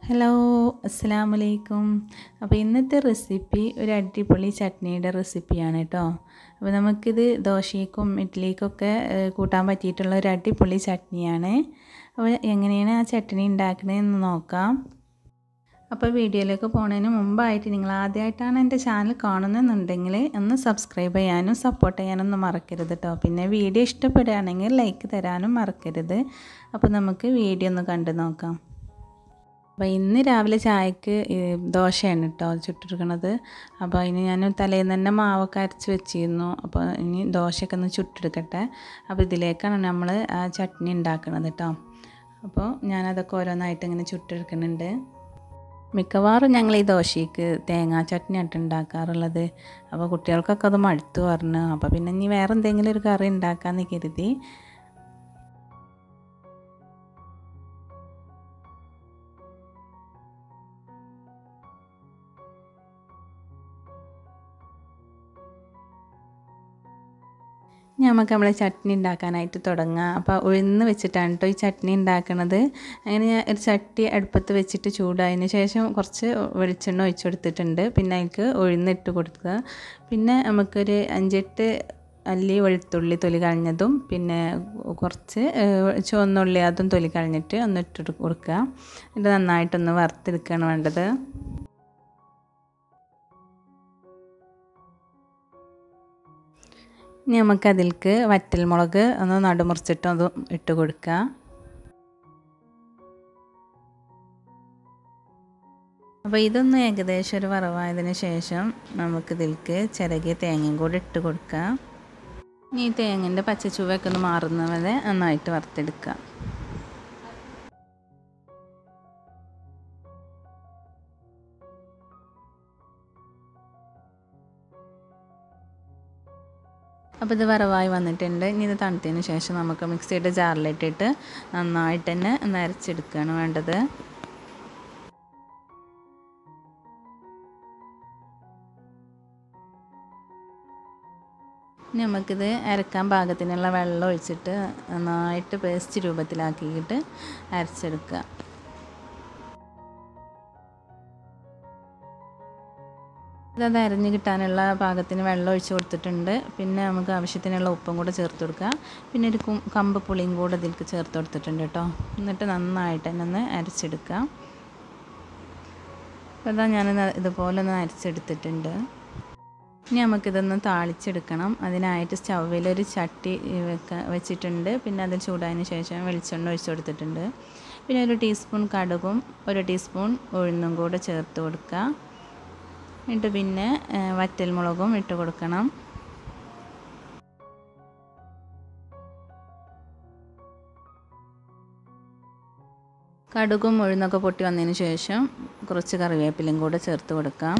Hello അസ്സലാമു അലൈക്കും. അപ്പോൾ ഇന്നത്തെ റെസിപ്പി ഒരു അടിപൊളി ചട്നിയുടെ റെസിപ്പിയാണ് കേട്ടോ. അപ്പോൾ നമുക്കിത് ദോശയ്ക്കും ഇഡ്ഡലിക്കൊക്കെ കൂട്ടാൻ പറ്റിയിട്ടുള്ള ഒരു അടിപൊളി ചട്നിയാണ്. അപ്പോൾ എങ്ങനെയാണ് ആ ചട്നി ഉണ്ടാക്കണതെന്ന് നോക്കാം. അപ്പോൾ വീഡിയോയിലേക്ക് പോകുന്നതിന് മുമ്പായിട്ട് നിങ്ങൾ ആദ്യമായിട്ടാണ് എൻ്റെ ചാനൽ കാണുന്നതെന്നുണ്ടെങ്കിൽ ഒന്ന് സബ്സ്ക്രൈബ് ചെയ്യാനും സപ്പോർട്ട് ചെയ്യാനൊന്നും മറക്കരുത് കേട്ടോ. പിന്നെ വീഡിയോ ഇഷ്ടപ്പെടുകയാണെങ്കിൽ ലൈക്ക് തരാനും മറക്കരുത്. അപ്പോൾ നമുക്ക് വീഡിയോ ഒന്ന് കണ്ടു നോക്കാം. അപ്പോൾ ഇന്ന് രാവിലെ ചായക്ക് ദോശയാണ് കേട്ടോ ചുട്ടെടുക്കണത്. അപ്പോൾ അതിന് ഞാൻ തലേന്ന് തന്നെ മാവൊക്കെ അരച്ച് വെച്ചിരുന്നു. അപ്പോൾ ഇനി ദോശയൊക്കെ ഒന്ന് ചുട്ടെടുക്കട്ടെ. അപ്പോൾ ഇതിലേക്കാണ് നമ്മൾ ആ ചട്നി ഉണ്ടാക്കുന്നത് കേട്ടോ. അപ്പോൾ ഞാനതൊക്കെ ഓരോന്നായിട്ട് ഇങ്ങനെ ചുട്ടെടുക്കുന്നുണ്ട്. മിക്കവാറും ഞങ്ങൾ ഈ ദോശയ്ക്ക് തേങ്ങാ ചട്നിയായിട്ട് ഉണ്ടാക്കാറുള്ളത്. അപ്പോൾ കുട്ടികൾക്കൊക്കെ അത് മടുത്തു പറഞ്ഞു. അപ്പോൾ പിന്നെ ഇനി വേറെ എന്തെങ്കിലും ഒരു കറി ഉണ്ടാക്കാമെന്ന് കരുതി. നമുക്ക് നമ്മളെ ചട്നി ഉണ്ടാക്കാനായിട്ട് തുടങ്ങാം. അപ്പോൾ ഉഴുന്ന് വെച്ചിട്ടാണ് കേട്ടോ ഈ ചട്നി ഉണ്ടാക്കുന്നത്. അങ്ങനെ ഞാൻ ഒരു ചട്ടി അടുപ്പത്ത് വെച്ചിട്ട് ചൂടായതിന് ശേഷം കുറച്ച് വെളിച്ചെണ്ണ ഒഴിച്ചു കൊടുത്തിട്ടുണ്ട്. പിന്നെ അതിലേക്ക് ഉഴുന്നിട്ട് കൊടുക്കുക. പിന്നെ നമുക്കൊരു 5-8 അല്ലി വെളുത്തുള്ളി തൊലി കളഞ്ഞതും പിന്നെ കുറച്ച് ചുവന്നുള്ളി അതും തൊലി കളഞ്ഞിട്ട് ഒന്ന് ഇട്ട് കൊടുക്കുക. ഇത് നന്നായിട്ടൊന്ന് വറുത്തെടുക്കുകയാണ് വേണ്ടത്. ഇനി നമുക്കതിലേക്ക് വറ്റൽമുളക് ഒന്ന് നടുമുറിച്ചിട്ട് അതും ഇട്ട് കൊടുക്കുക. അപ്പോൾ ഇതൊന്ന് ഏകദേശം ഒരു വറവായതിന് ശേഷം നമുക്കിതിലേക്ക് ചിരകിയ തേങ്ങയും കൂടി ഇട്ട് കൊടുക്കുക. ഇനി ഈ തേങ്ങൻ്റെ പച്ചച്ചുവയൊക്കെ ഒന്ന് മാറുന്നവരെ നന്നായിട്ട് വറുത്തെടുക്കുക. അപ്പോൾ ഇത് വറവായി വന്നിട്ടുണ്ട്. ഇനി ഇത് തണുത്തതിന് ശേഷം നമുക്ക് മിക്സിയുടെ ജാറിലിട്ടിട്ട് നന്നായിട്ട് തന്നെ ഒന്ന് അരച്ചെടുക്കുകയാണ് വേണ്ടത്. ഇനി നമുക്കിത് അരക്കാൻ പാകത്തിനുള്ള വെള്ളം ഒഴിച്ചിട്ട് നന്നായിട്ട് പേസ്റ്റ് രൂപത്തിലാക്കിയിട്ട് അരച്ചെടുക്കുക. ഇതത് അരിഞ്ഞ് കിട്ടാനുള്ള പാകത്തിന് വെള്ളം ഒഴിച്ച് കൊടുത്തിട്ടുണ്ട്. പിന്നെ നമുക്ക് ആവശ്യത്തിനുള്ള ഉപ്പും കൂടെ ചേർത്ത് കൊടുക്കുക. പിന്നെ ഒരു കമ്പ് പുളിയും കൂടെ ഇതിലേക്ക് ചേർത്ത് കൊടുത്തിട്ടുണ്ട് കേട്ടോ. എന്നിട്ട് നന്നായിട്ട് തന്നെ ഒന്ന് അരച്ചെടുക്കുക. അപ്പോൾ ഇതാ ഞാൻ ഇതുപോലെ ഒന്ന് അരച്ചെടുത്തിട്ടുണ്ട്. ഇനി നമുക്കിതൊന്ന് താളിച്ചെടുക്കണം. അതിനായിട്ട് സ്റ്റൗവിലൊരു ചട്ടി വെച്ചിട്ടുണ്ട്. പിന്നെ അത് ചൂടായതിന് ശേഷം വെളിച്ചെണ്ണ ഒഴിച്ച് കൊടുത്തിട്ടുണ്ട്. പിന്നെ ഒരു ടീസ്പൂൺ കടുകും 1 ടീസ്പൂൺ ഉഴുന്നും കൂടെ ചേർത്ത് കൊടുക്കുക. എന്നിട്ട് പിന്നെ വറ്റൽമുളകും ഇട്ട് കൊടുക്കണം. കടുകും ഉഴുന്നൊക്കെ പൊട്ടി വന്നതിന് ശേഷം കുറച്ച് കറിവേപ്പിലയും കൂടെ ചേർത്ത് കൊടുക്കാം.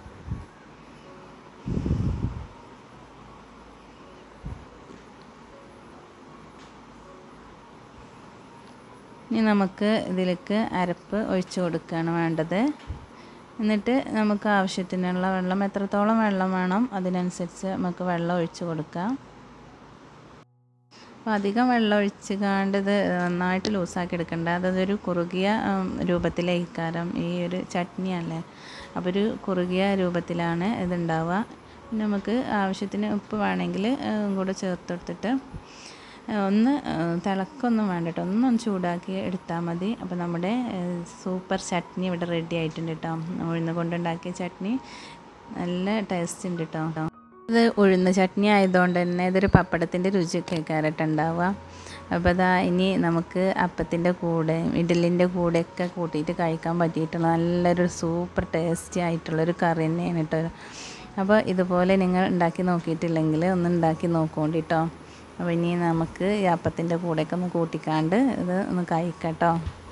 ഇനി നമുക്ക് ഇതിലേക്ക് അരപ്പ് ഒഴിച്ച് കൊടുക്കുകയാണ് വേണ്ടത്. എന്നിട്ട് നമുക്ക് ആവശ്യത്തിനുള്ള വെള്ളം എത്രത്തോളം വെള്ളം വേണം അതിനനുസരിച്ച് നമുക്ക് വെള്ളം ഒഴിച്ച് കൊടുക്കാം. അപ്പോൾ അധികം വെള്ളം ഒഴിച്ച് കാണ്ടത് നന്നായിട്ട് ലൂസാക്കി എടുക്കേണ്ട. അതൊരു കുറുകിയ രൂപത്തിലേക്കാരം ഈ ഒരു ചട്നിയല്ലേ. അപ്പോൾ ഒരു കുറുകിയ രൂപത്തിലാണ് ഇതുണ്ടാവുക. പിന്നെ നമുക്ക് ആവശ്യത്തിന് ഉപ്പ് വേണമെങ്കിൽ കൂടെ ചേർത്ത് കൊടുത്തിട്ട് ഒന്ന് തിളക്കൊന്നും വേണ്ട കേട്ടോ, ഒന്നൊന്ന് ചൂടാക്കി എടുത്താൽ മതി. അപ്പോൾ നമ്മുടെ സൂപ്പർ ചട്നി ഇവിടെ റെഡി ആയിട്ടുണ്ട് കേട്ടോ. ഉഴുന്ന് കൊണ്ടുണ്ടാക്കിയ ചട്നി നല്ല ടേസ്റ്റ് ഉണ്ട് കേട്ടോ. ഇത് ഉഴുന്ന് ചട്നി ആയതുകൊണ്ട് തന്നെ ഇതൊരു പപ്പടത്തിൻ്റെ രുചിയൊക്കെ ഉണ്ടാവുക. അപ്പോൾ അതാ ഇനി നമുക്ക് അപ്പത്തിൻ്റെ കൂടെ ഇഡ്ഡലിൻ്റെ കൂടെയൊക്കെ കൂട്ടിയിട്ട് കഴിക്കാൻ പറ്റിയിട്ടുള്ള നല്ലൊരു സൂപ്പർ ടേസ്റ്റി ആയിട്ടുള്ളൊരു കറി തന്നെയാണ് കേട്ടോ. അപ്പോൾ ഇതുപോലെ നിങ്ങൾ ഉണ്ടാക്കി നോക്കിയിട്ടില്ലെങ്കിൽ ഒന്ന് ഉണ്ടാക്കി നോക്കുകൊണ്ട് കേട്ടോ. അപ്പോൾ ഇനി നമുക്ക് ഈ അപ്പത്തിൻ്റെ കൂടെയൊക്കെ ഒന്ന് കൂട്ടിക്കാണ്ട് ഇത് ഒന്ന് കഴിക്കട്ടോ.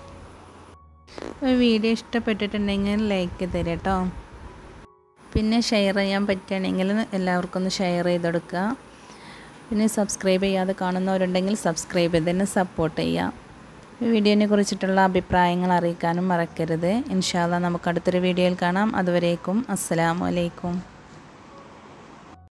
വീഡിയോ ഇഷ്ടപ്പെട്ടിട്ടുണ്ടെങ്കിൽ ലൈക്ക് തരാം കേട്ടോ. പിന്നെ ഷെയർ ചെയ്യാൻ പറ്റുകയാണെങ്കിൽ എല്ലാവർക്കും ഒന്ന് ഷെയർ ചെയ്ത് കൊടുക്കുക. പിന്നെ സബ്സ്ക്രൈബ് ചെയ്യാതെ കാണുന്നവരുണ്ടെങ്കിൽ സബ്സ്ക്രൈബ് ചെയ്ത് തന്നെ സപ്പോർട്ട് ചെയ്യുക. വീഡിയോനെ കുറിച്ചിട്ടുള്ള അഭിപ്രായങ്ങൾ അറിയിക്കാനും മറക്കരുത്. ഇൻഷാ അല്ലാഹ് നമുക്ക് അടുത്തൊരു വീഡിയോയിൽ കാണാം. അതുവരേക്കും അസ്സലാമു അലൈക്കും.